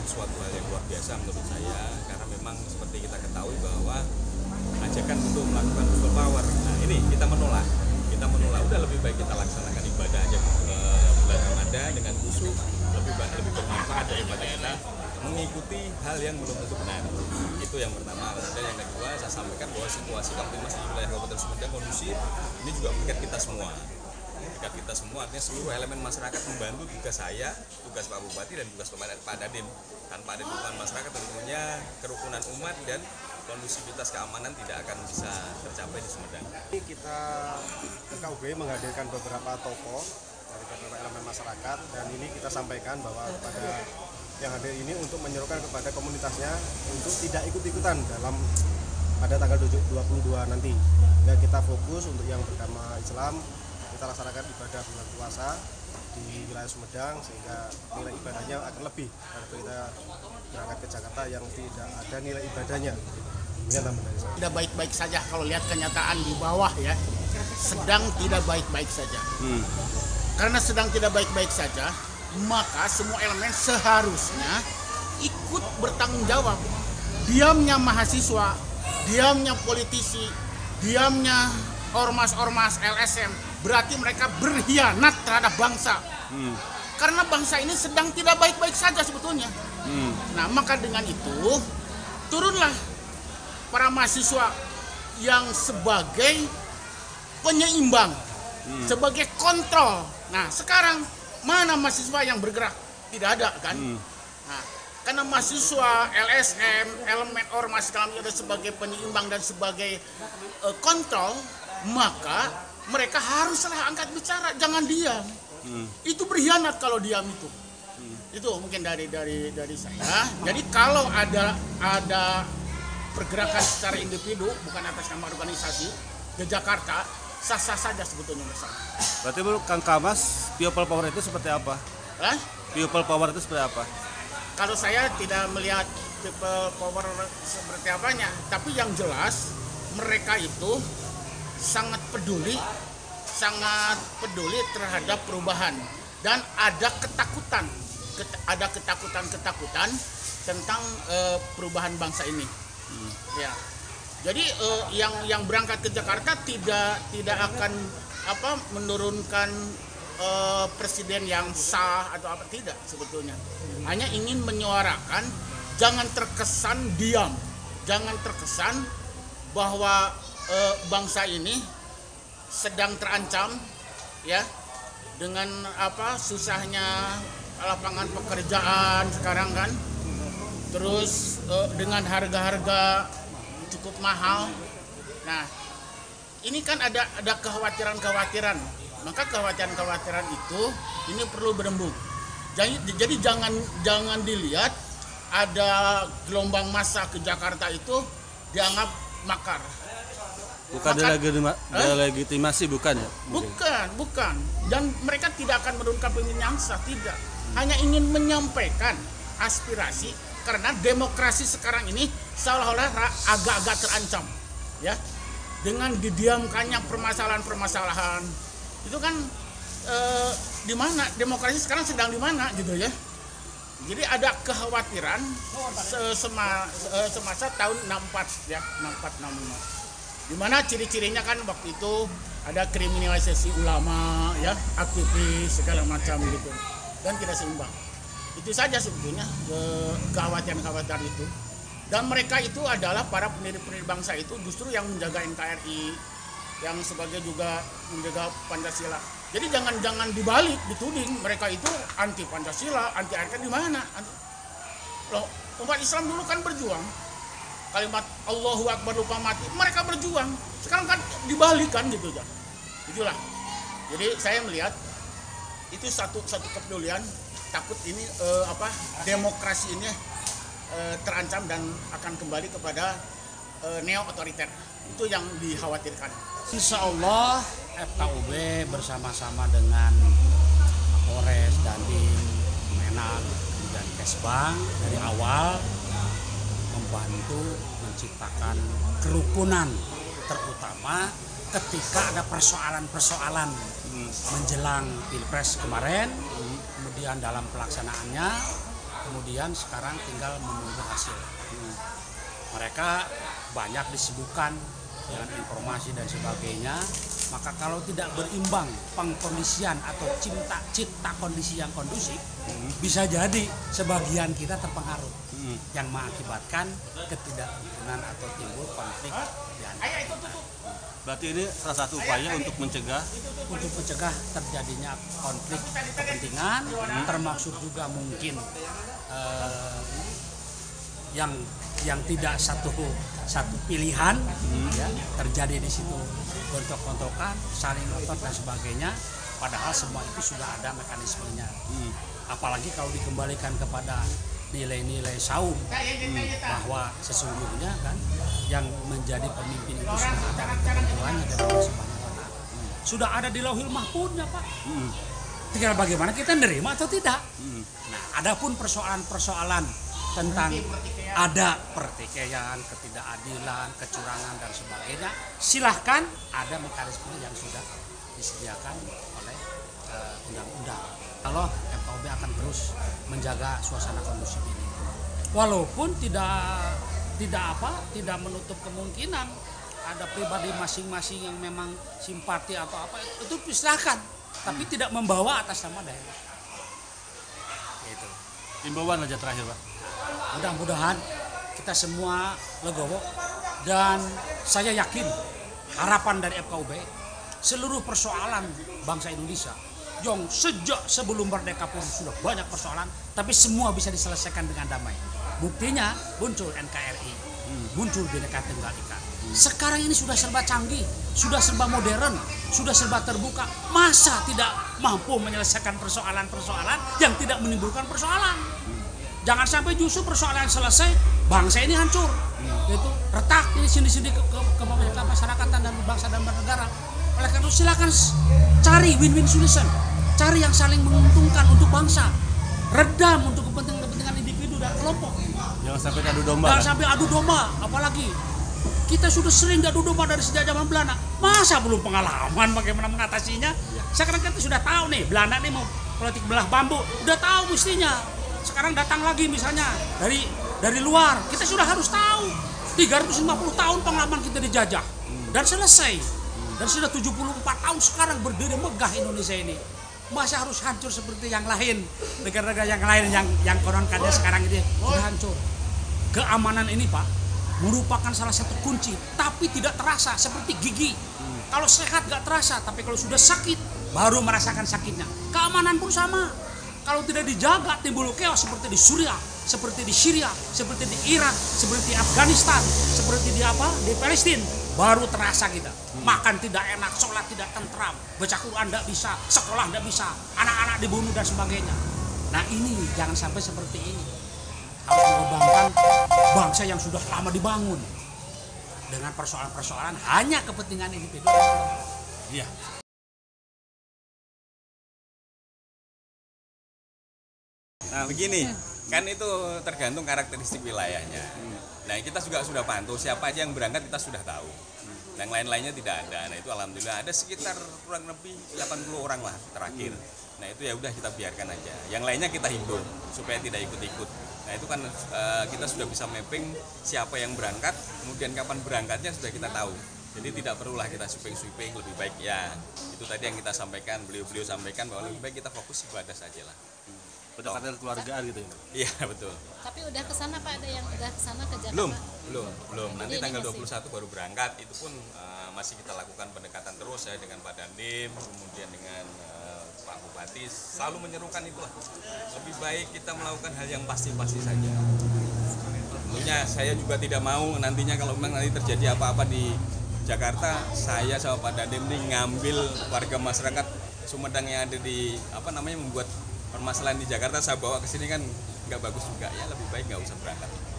suatu hal yang luar biasa menurut saya, karena memang seperti kita ketahui bahwa ajakan untuk melakukan people power. Nah ini kita menolak, udah lebih baik kita laksanakan ibadah aja bulan Ramadan dengan khusyuk, lebih bermanfaat daripada kita mengikuti hal yang belum tentu benar. Itu yang pertama. Kemudian yang kedua, saya sampaikan bahwa situasi Kamtipmas di wilayah Kabupaten Sumedang kondusif, ini juga mengikat kita semua. Artinya seluruh elemen masyarakat membantu tugas saya, tugas Pak Bupati dan tugas Pak Dandim. Tanpa ada dukungan masyarakat tentunya kerukunan umat dan kondusivitas keamanan tidak akan bisa tercapai di Sumedang. Kita KUB menghadirkan beberapa tokoh dari beberapa elemen masyarakat, dan ini kita sampaikan bahwa kepada yang hadir ini untuk menyerukan kepada komunitasnya untuk tidak ikut-ikutan dalam pada tanggal 22 nanti. Ya, kita fokus untuk yang beragama Islam, kita laksanakan ibadah bulan puasa di wilayah Sumedang sehingga nilai ibadahnya akan lebih daripada kita berangkat ke Jakarta yang tidak ada nilai ibadahnya. Tidak baik-baik saja kalau lihat kenyataan di bawah ya, sedang tidak baik-baik saja. Karena sedang tidak baik-baik saja, maka semua elemen seharusnya ikut bertanggung jawab. Diamnya mahasiswa, diamnya politisi, diamnya ormas-ormas LSM, berarti mereka berkhianat terhadap bangsa. Karena bangsa ini sedang tidak baik-baik saja sebetulnya. Nah, maka dengan itu turunlah para mahasiswa yang sebagai penyeimbang, sebagai kontrol. Nah, sekarang mana mahasiswa yang bergerak? Tidak ada kan? Nah, karena mahasiswa, LSM, elemen ormas kami ada sebagai penyeimbang dan sebagai kontrol, maka mereka haruslah angkat bicara, jangan diam. Itu berkhianat kalau diam itu. Itu mungkin dari saya. Jadi kalau ada pergerakan secara individu bukan atas nama organisasi di Jakarta, sah-sah saja sebetulnya bersama. Berarti Kang Kamas, people power itu seperti apa? People power itu seperti apa? Kalau saya tidak melihat people power seperti apanya, tapi yang jelas mereka itu sangat peduli terhadap perubahan, dan ada ketakutan tentang perubahan bangsa ini. Ya. Jadi yang berangkat ke Jakarta tidak akan menurunkan presiden yang sah atau apa, tidak sebetulnya. Hanya ingin menyuarakan jangan terkesan diam, jangan terkesan bahwa bangsa ini sedang terancam ya dengan susahnya lapangan pekerjaan sekarang kan. Terus dengan harga-harga cukup mahal. Nah, ini kan ada kekhawatiran-kekhawatiran. Maka kekhawatiran-kekhawatiran itu ini perlu berembuk. Jadi jangan dilihat ada gelombang massa ke Jakarta itu dianggap makar. Bukan delegitimasi, bukan ya? Bukan. Dan mereka tidak akan menurunkan pemimpin yang sah, tidak. Hanya ingin menyampaikan aspirasi. Karena demokrasi sekarang ini seolah-olah agak-agak terancam, ya, dengan didiamkannya permasalahan-permasalahan. Itu kan di mana demokrasi sekarang sedang di mana gitu ya. Jadi ada kekhawatiran semasa tahun 64 ya, 64 65. Di mana ciri-cirinya kan waktu itu ada kriminalisasi ulama, ya, aktivis segala macam gitu, dan tidak seimbang. Itu saja sebetulnya kekhawatiran itu. Dan mereka itu adalah para pendiri-pendiri bangsa itu justru yang menjaga NKRI, yang sebagai juga menjaga Pancasila. Jadi jangan dibalik dituding mereka itu anti Pancasila, anti NKRI. Di mana? Loh, umat Islam dulu kan berjuang. Kalimat Allahu Akbar lupa mati, mereka berjuang. Sekarang kan dibalik kan gitu ya. Itulah. Jadi saya melihat itu satu kepedulian. Takut ini demokrasi ini terancam dan akan kembali kepada neo otoriter. Itu yang dikhawatirkan. Insya Allah FKUB bersama-sama dengan Polres, Dandim, Menag, dan Kesbang dari awal membantu menciptakan kerukunan, terutama ketika ada persoalan-persoalan menjelang Pilpres kemarin, kemudian dalam pelaksanaannya kemudian sekarang tinggal menunggu hasil. Mereka banyak disibukkan dengan informasi dan sebagainya, maka kalau tidak berimbang pengkondisian atau cipta kondisi yang kondusif, bisa jadi sebagian kita terpengaruh, yang mengakibatkan ketidakrukunan atau timbul konflik di antara kita. Berarti ini salah satu upaya untuk mencegah terjadinya konflik kepentingan, termasuk juga mungkin yang tidak satu pilihan, ya, terjadi di situ gontok-gontokan, saling ngotot dan sebagainya. Padahal semua itu sudah ada mekanismenya. Apalagi kalau dikembalikan kepada nilai-nilai saum, bahwa sesungguhnya kan yang menjadi pemimpin itu sudah ada ketentuannya dalam sebanyak sudah ada di lauhil mahfuznya, Pak. Tinggal bagaimana kita nerima atau tidak. Nah, adapun persoalan-persoalan tentang ada pertikaian, ketidakadilan, kecurangan dan sebagainya, silahkan, ada mekanisme yang sudah disediakan oleh undang-undang. Kalau FKUB akan terus menjaga suasana kondusif ini, walaupun tidak menutup kemungkinan ada pribadi masing-masing yang memang simpati atau apa, itu silahkan, tapi tidak membawa atas nama daerah. Gitu. Himbauan aja terakhir, Pak. Mudah-mudahan kita semua legowo, dan saya yakin harapan dari FKUB, seluruh persoalan bangsa Indonesia yang sejak sebelum merdeka pun sudah banyak persoalan, tapi semua bisa diselesaikan dengan damai. Buktinya muncul NKRI, muncul Bhinneka Tunggal Ika. Sekarang ini sudah serba canggih, sudah serba modern, sudah serba terbuka. Masa tidak mampu menyelesaikan persoalan-persoalan yang tidak menimbulkan persoalan? Jangan sampai justru persoalan selesai, bangsa ini hancur, gitu, retak ini sini-sini ke masyarakatan dan bangsa dan bernegara. Oleh karena itu silakan cari win-win solution, cari yang saling menguntungkan untuk bangsa, redam untuk kepentingan individu dan kelompok. Jangan sampai adu domba. Jangan sampai adu domba, apalagi kita sudah sering adu domba dari sejak zaman Belanda. Masa belum pengalaman bagaimana mengatasinya? Sekarang kita sudah tahu nih, Belanda nih mau politik belah bambu, udah tahu mestinya. Sekarang datang lagi misalnya dari luar, kita sudah harus tahu 350 tahun pengalaman kita dijajah dan selesai, dan sudah 74 tahun sekarang berdiri megah Indonesia ini. Masa harus hancur seperti yang lain, negara-negara yang lain yang konon-kononnya sekarang ini sudah hancur. Keamanan ini, Pak, merupakan salah satu kunci, tapi tidak terasa, seperti gigi. Kalau sehat gak terasa, tapi kalau sudah sakit baru merasakan sakitnya. Keamanan pun sama. Kalau tidak dijaga timbul chaos seperti di Suriah, seperti di Syria, seperti di Irak, seperti di Afghanistan, seperti di Palestina, baru terasa kita. Makan tidak enak, sholat tidak tentram, baca Quran tidak bisa, sekolah tidak bisa, anak-anak dibunuh dan sebagainya. Nah ini jangan sampai seperti ini. Harus mengembangkan bangsa yang sudah lama dibangun dengan persoalan-persoalan hanya kepentingan individu. Iya. Nah begini, kan itu tergantung karakteristik wilayahnya. Nah kita juga sudah pantau siapa aja yang berangkat, kita sudah tahu. Yang lain-lainnya tidak ada. Nah itu alhamdulillah ada sekitar kurang lebih 80 orang lah terakhir. Nah itu ya udah kita biarkan aja. Yang lainnya kita himbau supaya tidak ikut-ikut. Nah itu kan kita sudah bisa mapping siapa yang berangkat, kemudian kapan berangkatnya sudah kita tahu. Jadi tidak perlulah kita sweeping, lebih baik ya itu tadi yang kita sampaikan, beliau sampaikan bahwa lebih baik kita fokus ibadah saja lah. Pendekatan keluargaan gitu ya? Iya betul. Tapi udah kesana Pak, ada yang udah kesana ke Jakarta? Belum. Nanti Jadi tanggal masih... 21 baru berangkat. Itu pun masih kita lakukan pendekatan terus ya dengan Pak Dandim, kemudian dengan Pak Bupati. Selalu menyerukan itulah. Lebih baik kita melakukan hal yang pasti-pasti saja. Tentunya saya juga tidak mau nantinya kalau memang nanti terjadi apa-apa di Jakarta, saya sama Pak Dandim ini ngambil warga masyarakat Sumedang yang ada di membuat permasalahan di Jakarta saya bawa ke sini kan nggak bagus juga ya, lebih baik nggak usah berangkat.